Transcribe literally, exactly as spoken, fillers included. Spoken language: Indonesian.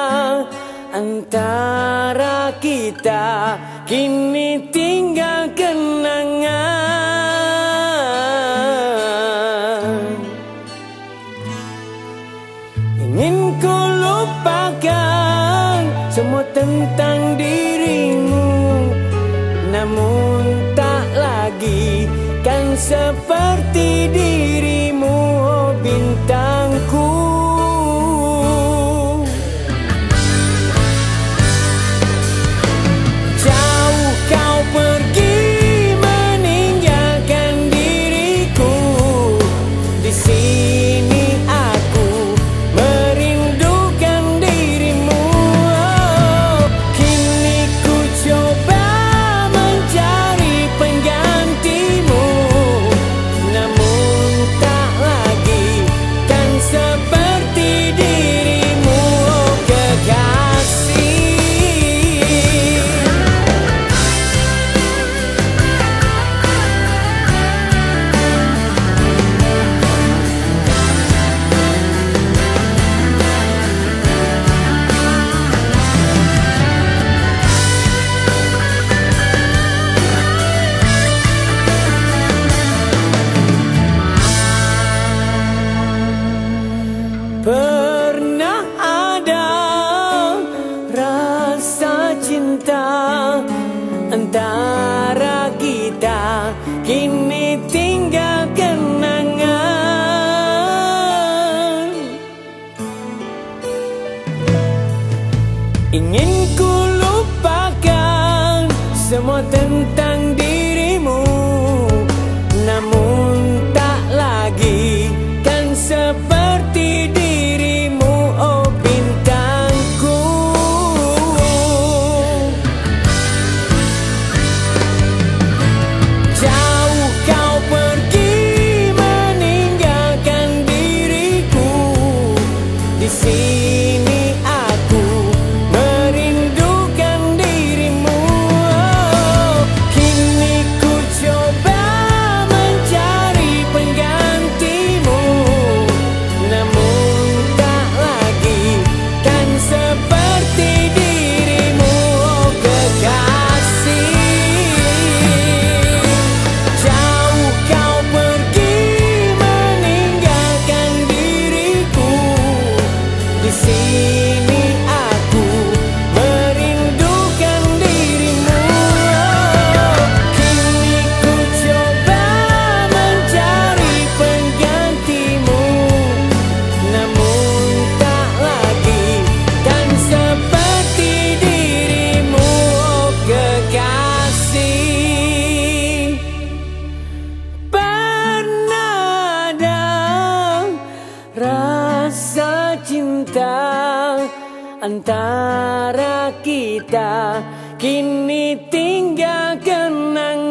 antara kita kini tinggal kenangan. Ingin ku lupakan semua tentang dirimu, namun tak lagi kan seperti dirimu, oh bintangku. Jauh kau pergi meninggalkan diriku, di sini aku merindukan dirimu. Oh, kini ku coba mencari penggantimu, namun tak lagi kan seperti dirimu, oh kekasih. Pernah ada rasa cinta antara kita, kini tinggal kenangan. Ingin ku lupakan semua tentang dirimu, namun tak lagi kan seperti dirimu, oh bintangku. Jauh kau pergi meninggalkan diriku, di sini aku merindukan dirimu. Oh, kini ku coba mencari penggantimu, namun tak lagi kan seperti dirimu, oh kekasih. Jauh kau pergi meninggalkan diriku, di sini aku merindukan dirimu. Oh, kini ku coba mencari penggantimu, namun tak lagi kan seperti dirimu, oh kekasih. Pernah ada rasa cinta antara kita, kini tinggal kenangan.